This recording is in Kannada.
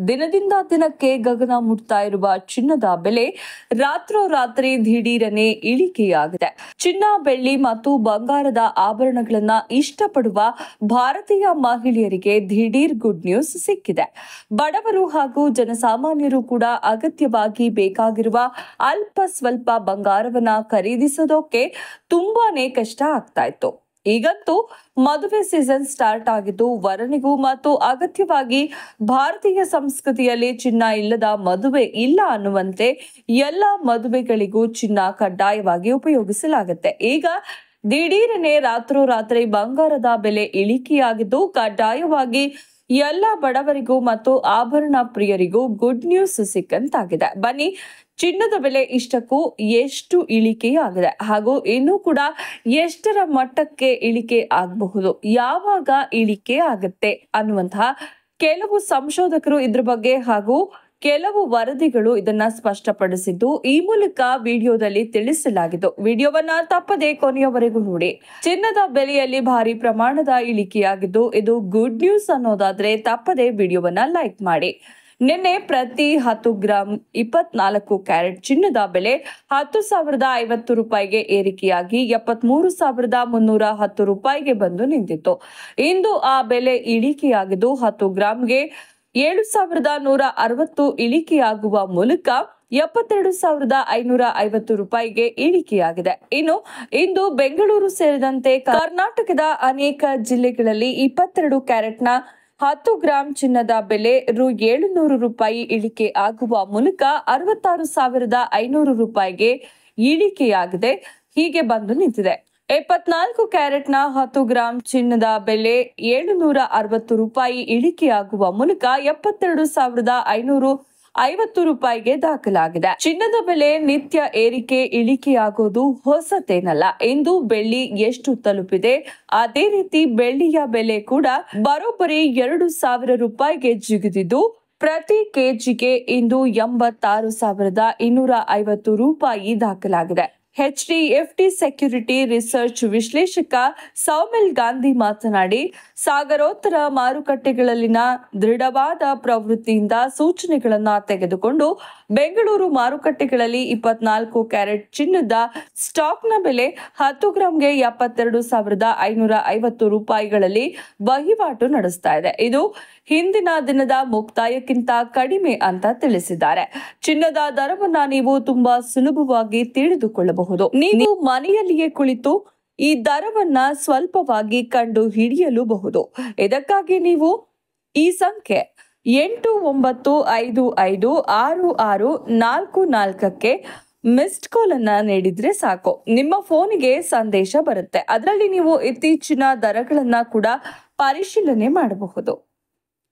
ದಿನದಿಂದ ದಿನಕ್ಕೆ ಗಗನ ಮುಟ್ತಾ ಇರುವ ಚಿನ್ನದ ಬೆಲೆ ರಾತ್ರೋರಾತ್ರಿ ದಿಢೀರನೆ ಇಳಿಕೆಯಾಗಿದೆ. ಚಿನ್ನ, ಬೆಳ್ಳಿ ಮತ್ತು ಬಂಗಾರದ ಆಭರಣಗಳನ್ನ ಇಷ್ಟಪಡುವ ಭಾರತೀಯ ಮಹಿಳೆಯರಿಗೆ ದಿಢೀರ್ ಗುಡ್ ನ್ಯೂಸ್ ಸಿಕ್ಕಿದೆ. ಬಡವರು ಹಾಗೂ ಜನಸಾಮಾನ್ಯರು ಕೂಡ ಅಗತ್ಯವಾಗಿ ಬೇಕಾಗಿರುವ ಅಲ್ಪ ಸ್ವಲ್ಪ ಬಂಗಾರವನ್ನ ಖರೀದಿಸೋದಕ್ಕೆ ತುಂಬಾನೇ ಕಷ್ಟ ಆಗ್ತಾ ಇತ್ತು. ಈಗಂತೂ ಮದುವೆ ಸೀಸನ್ ಸ್ಟಾರ್ಟ್ ಆಗಿದ್ದು, ವರನಿಗೂ ಮತ್ತು ಅಗತ್ಯವಾಗಿ ಭಾರತೀಯ ಸಂಸ್ಕೃತಿಯಲ್ಲಿ ಚಿನ್ನ ಇಲ್ಲದ ಮದುವೆ ಇಲ್ಲ ಅನ್ನುವಂತೆ ಎಲ್ಲ ಮದುವೆಗಳಿಗೂ ಚಿನ್ನ ಕಡ್ಡಾಯವಾಗಿ ಉಪಯೋಗಿಸಲಾಗುತ್ತೆ. ಈಗ ದಿಢೀರನೆ ರಾತ್ರೋರಾತ್ರಿ ಬಂಗಾರದ ಬೆಲೆ ಇಳಿಕೆಯಾಗಿದ್ದು, ಕಡ್ಡಾಯವಾಗಿ ಎಲ್ಲ ಬಡವರಿಗೂ ಮತ್ತು ಆಭರಣ ಪ್ರಿಯರಿಗೂ ಗುಡ್ ನ್ಯೂಸ್ ಸಿಕ್ಕಂತಾಗಿದೆ. ಬನ್ನಿ, ಚಿನ್ನದ ಬೆಲೆ ಇಷ್ಟಕ್ಕೂ ಎಷ್ಟು ಇಳಿಕೆಯಾಗಿದೆ ಹಾಗೂ ಇನ್ನೂ ಕೂಡ ಎಷ್ಟರ ಮಟ್ಟಕ್ಕೆ ಇಳಿಕೆ ಆಗಬಹುದು, ಯಾವಾಗ ಇಳಿಕೆ ಆಗುತ್ತೆ ಅನ್ನುವಂತಹ ಕೆಲವು ಸಂಶೋಧಕರು ಇದ್ರ ಬಗ್ಗೆ ಹಾಗೂ ಕೆಲವು ವರದಿಗಳು ಇದನ್ನ ಸ್ಪಷ್ಟಪಡಿಸಿದ್ದು ಈ ಮೂಲಕ ವಿಡಿಯೋದಲ್ಲಿ ತಿಳಿಸಲಾಗಿದ್ದು, ವಿಡಿಯೋವನ್ನ ತಪ್ಪದೆ ಕೊನೆಯವರೆಗೂ ನೋಡಿ. ಚಿನ್ನದ ಬೆಲೆಯಲ್ಲಿ ಭಾರಿ ಪ್ರಮಾಣದ ಇಳಿಕೆಯಾಗಿದ್ದು, ಇದು ಗುಡ್ ನ್ಯೂಸ್ ಅನ್ನೋದಾದ್ರೆ ತಪ್ಪದೆ ವಿಡಿಯೋವನ್ನ ಲೈಕ್ ಮಾಡಿ. ನಿನ್ನೆ ಪ್ರತಿ 10 ಗ್ರಾಂ 24 ಕ್ಯಾರೆಟ್ ಚಿನ್ನದ ಬೆಲೆ 10,050 ರೂಪಾಯಿಗೆ ಏರಿಕೆಯಾಗಿ 73,310 ರೂಪಾಯಿಗೆ ಬಂದು ನಿಂತಿತ್ತು. ಇಂದು ಆ ಬೆಲೆ ಇಳಿಕೆಯಾಗಿದ್ದು 10 ಗ್ರಾಂಗೆ 7,160 ಇಳಿಕೆಯಾಗುವ ಮೂಲಕ 72,550 ರೂಪಾಯಿಗೆ ಇಳಿಕೆಯಾಗಿದೆ. ಇನ್ನು ಇಂದು ಬೆಂಗಳೂರು ಸೇರಿದಂತೆ ಕರ್ನಾಟಕದ ಅನೇಕ ಜಿಲ್ಲೆಗಳಲ್ಲಿ 22 ಕ್ಯಾರೆಟ್ನ 10 ಗ್ರಾಂ ಚಿನ್ನದ ಬೆಲೆ ರು. ರೂಪಾಯಿ ಇಳಿಕೆ ಆಗುವ ಮೂಲಕ 66,500 ರೂಪಾಯಿಗೆ ಇಳಿಕೆಯಾಗಿದೆ. ಹೀಗೆ ಬಂದು ನಿಂತಿದೆ. 24 ಕ್ಯಾರೆಟ್ನ 10 ಗ್ರಾಂ ಚಿನ್ನದ ಬೆಲೆ 760 ರೂಪಾಯಿ ಇಳಿಕೆಯಾಗುವ ಮೂಲಕ 72,550 ರೂಪಾಯಿಗೆ ದಾಖಲಾಗಿದೆ. ಚಿನ್ನದ ಬೆಲೆ ನಿತ್ಯ ಏರಿಕೆ ಇಳಿಕೆಯಾಗೋದು ಹೊಸತೇನಲ್ಲ. ಇಂದು ಬೆಳ್ಳಿ ಎಷ್ಟು ತಲುಪಿದೆ, ಅದೇ ರೀತಿ ಬೆಳ್ಳಿಯ ಬೆಲೆ ಕೂಡ ಬರೋಬ್ಬರಿ 2,000 ರೂಪಾಯಿಗೆ ಜಿಗಿದಿದ್ದು, ಪ್ರತಿ ಕೆಜಿಗೆ ಇಂದು 86,250 ರೂಪಾಯಿ ದಾಖಲಾಗಿದೆ. HDFT ಸೆಕ್ಯೂರಿಟಿ ರಿಸರ್ಚ್ ವಿಶ್ಲೇಷಕ ಸೌಮಿಲ್ ಗಾಂಧಿ ಮಾತನಾಡಿ, ಸಾಗರೋತ್ತರ ಮಾರುಕಟ್ಟೆಗಳಲ್ಲಿನ ದೃಢವಾದ ಪ್ರವೃತ್ತಿಯಿಂದ ಸೂಚನೆಗಳನ್ನ ತೆಗೆದುಕೊಂಡು ಬೆಂಗಳೂರು ಮಾರುಕಟ್ಟೆಗಳಲ್ಲಿ 24 ಕ್ಯಾರೆಟ್ ಚಿನ್ನದ ಸ್ಟಾಕ್ನ ಬೆಲೆ 10 ಗ್ರಾಂಗೆ 72,550 ರೂಪಾಯಿಗಳಲ್ಲಿ ವಹಿವಾಟು ನಡೆಸ್ತಾ ಇದೆ. ಇದು ಹಿಂದಿನ ದಿನದ ಮುಕ್ತಾಯಕ್ಕಿಂತ ಕಡಿಮೆ ಅಂತ ತಿಳಿಸಿದ್ದಾರೆ. ಚಿನ್ನದ ದರವನ್ನ ನೀವು ತುಂಬಾ ಸುಲಭವಾಗಿ ತಿಳಿದುಕೊಳ್ಳಬಹುದು. ನೀವು ಮನೆಯಲ್ಲಿಯೇ ಕುಳಿತು ಈ ದರವನ್ನ ಸ್ವಲ್ಪವಾಗಿ ಕಂಡು ಹಿಡಿಯಲೂಬಹುದು. ಇದಕ್ಕಾಗಿ ನೀವು ಈ ಸಂಖ್ಯೆ 89556644ಕ್ಕೆ ಮಿಸ್ಡ್ ಕಾಲ್ ಅನ್ನ ನೀಡಿದ್ರೆ ಸಾಕು. ನಿಮ್ಮ ಫೋನಿಗೆ ಸಂದೇಶ ಬರುತ್ತೆ. ಅದರಲ್ಲಿ ನೀವು ಇತ್ತೀಚಿನ ದರಗಳನ್ನ ಕೂಡ ಪರಿಶೀಲನೆ ಮಾಡಬಹುದು.